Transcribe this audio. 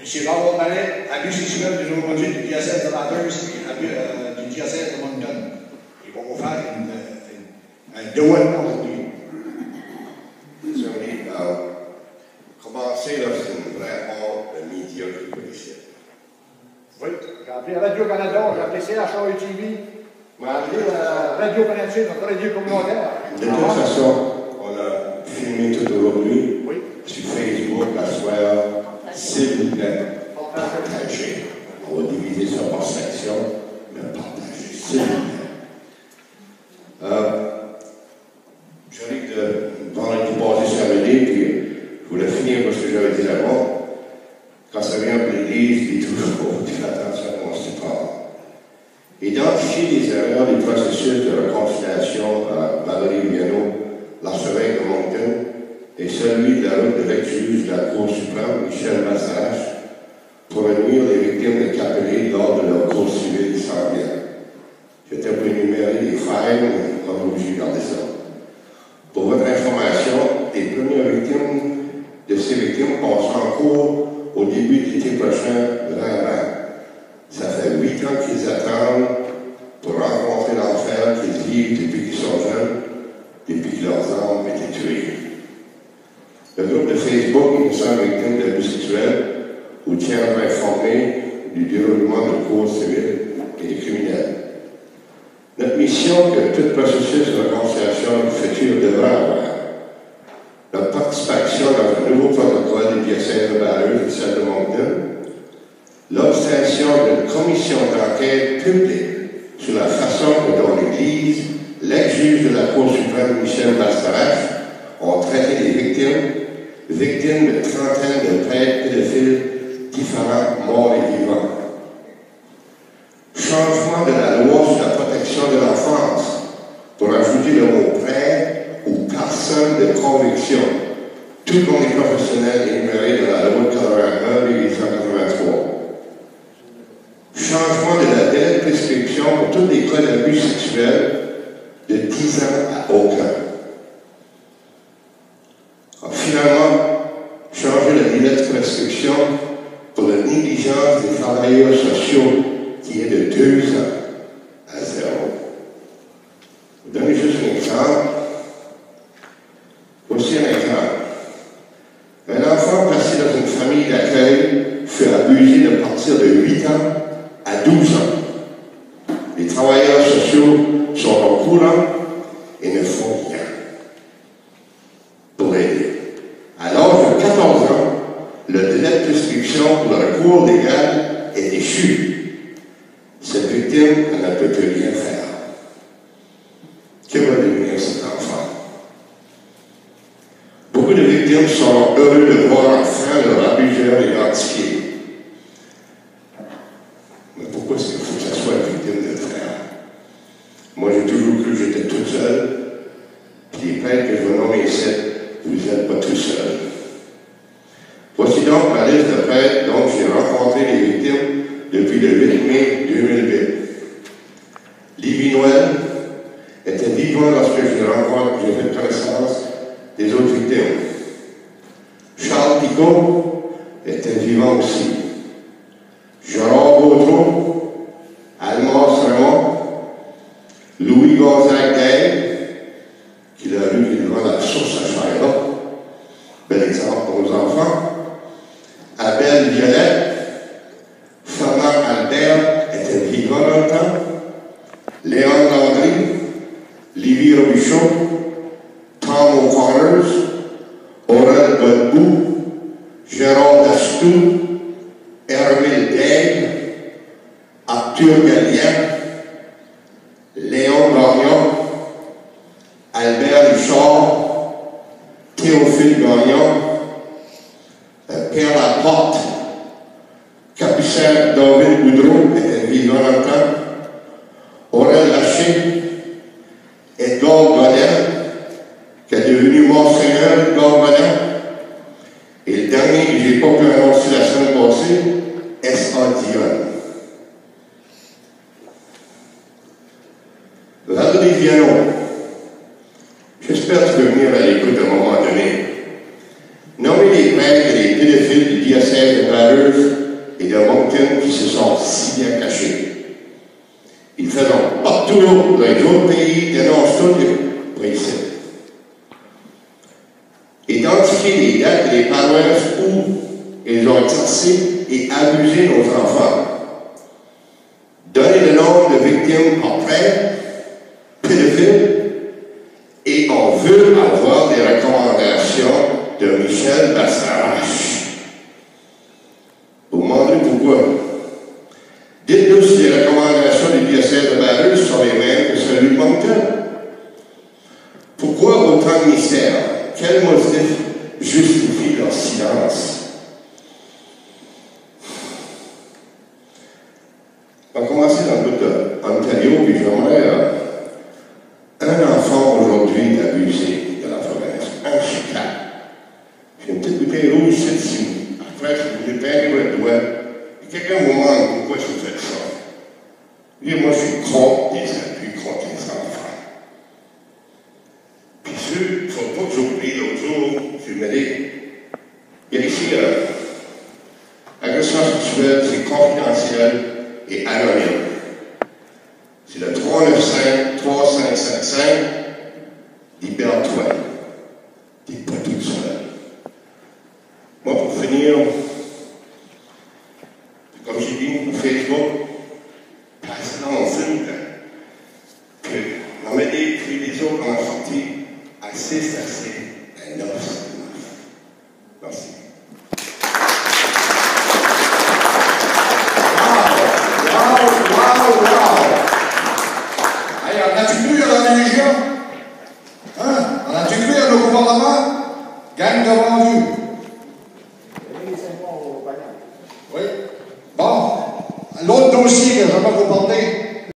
Barbara Mallet, abus sexuel des aujourd'hui du diocèse de Bathurst et du diocèse de Moncton. Ils vont vous faire un dévoilement aujourd'hui. Désolé, commencer là, c'est une vraie honte de médias qui policiers. Oui, j'ai appelé Radio-Canada, j'ai appelé CHAE-TV, j'ai appelé Radio-Canada, notre radio communautaire. De toute façon, on a filmé tout aujourd'hui sur Facebook, la soirée. S'il vous plaît, partagez. On va diviser ça par section, mais partagez, s'il vous plaît. J'arrive de vendredi passé samedi, puis je voulais finir parce que j'avais dit avant. Quand ça vient pour l'Église, il dit toujours faire attention à mon support. Identifier les erreurs du processus de réconciliation à Valérie Viano, l'archevêque de Moncton, et celui de la route de l'ex-juge de la Cour suprême, Michel Massarache, pour réunir les victimes de Capelé lors de leur cours civil sanguine. J'étais pour énumérer les failles, mais on est obligé de garder ça. Pour votre information, les premières victimes de ces victimes passeront en cours au début de l'été prochain, 2020. Ça fait 8 ans qu'ils attendent pour rencontrer l'enfer qu'ils vivent depuis qu'ils sont jeunes, depuis que leurs âmes étaient tuées. Le groupe de Facebook Innocents Victimes d'abus sexuels vous tiendra informé du déroulement de cours civils et des criminels. Notre mission que tout processus de réconciliation du futur devra avoir. Notre participation dans un nouveau protocole du diocèse de Bathurst et celle de Moncton, l'obtention d'une commission d'enquête publique sur la façon dont l'Église, l'ex-juge de la Cour suprême Michel Massarache, ont traité les victimes de trentaines de prêtres pédophiles différents, morts et vivants. Changement de la loi sur la protection de l'enfance pour ajouter le mot prêtre ou personne de conviction, tout comme les professionnels énumérés dans la loi 81 et 883. Changement de la délai de prescription pour tous les cas d'abus sexuels de 10 ans à aucun. Finalement, changer le délai de prescription pour la négligence des travailleurs sociaux qui est de 2 ans à 0. Je vous donne juste un exemple. Voici un exemple. Un enfant placé dans une famille d'accueil fut abusé de partir de 8 ans à 12 ans. Les travailleurs sociaux sont au courant et ne font rien pour l'aider. À l'âge de 14 ans, le délai de prescription pour le recours légal est déchu. Cette victime ne peut plus rien faire. Que va devenir cet enfant? Beaucoup de victimes sont heureux de voir enfin leur abuseur identifié. Mais pourquoi est-ce qu'il faut que ça soit une victime de frère? Moi, j'ai toujours cru que j'étais tout seul. Puis les prêtres que je vais nommer ici, vous n'êtes pas tout seul. Voici donc ma liste de prêtres dont j'ai rencontré les victimes depuis le 8 mai 2008. Livy Noël était vivant lorsque j'ai fait connaissance des autres victimes. Charles Picot était vivant aussi. Gérard Gautreau, Almar Raymond, Louis Gonzague, qui l'a vu devant la source à Chaira. Bel exemple pour nos enfants. Abel Violette, Fernand Albert était vivant dans le temps. Léon Landry, Livy Robichaud, Tom O'Connors, Aurel Godbout, Gérard Dastou, Hermile Daigle, Arthur Gallien, Léon Gagnon, Albert Richard, Théophile Gagnon, Pierre Laporte, Capucin David Boudreau était vivant dans le temps, Aurel Laché, Edgar Godin, qui est devenu Monseigneur Edgar Godin, et le dernier que je n'ai pas pu annoncer la semaine passée, S.A. Dion. Valérie Viano, j'espère que tu peux venir à l'écoute à un moment donné. Nommez les prêtres et les pédophiles du diocèse de Bathurst Moncton qui se sont si bien cachés. Ils faisaient partout dans les autres pays, dénoncent tous les principes. Identifier les dates et les paroisses où ils ont exercé et abusé nos enfants. Donner le nombre de victimes par prêtre, pédophiles, et on veut avoir des recommandations de Michel Bassarache. Vous me demandez pourquoi? Dites-nous si les recommandations du diocèse de Bathurst sont les mêmes que celui de Moncton. Pourquoi autant de mystères? Quel motif justifie leur silence? On va commencer dans le bout d'Ontario, puis j'aimerais un enfant aujourd'hui abusé de la province, un chicat. J'ai une petite bouteille rouge ici. Après, je vous ai peint le doigt. Et quelqu'un me demande pourquoi je fais ça. Et moi, je suis contre les abus contre les enfants. Puis il ne faut pas que j'oublie l'autre jour, je me dis, il y a ici agression sexuelle, c'est confidentiel et anonyme. C'est le 395-3555, libère-toi. Tu n'es pas tout seul. Moi, pour finir, comme j'ai dit sur Facebook, passez dans mon film que l'Amédée puis les autres ont sorti assez, un 9. Merci. Hey, on a-tu cru à la religion? Hein? On a-tu cru à nos gouvernements? Gang de vendus. Oui. Bon, l'autre dossier que je vais vous parler,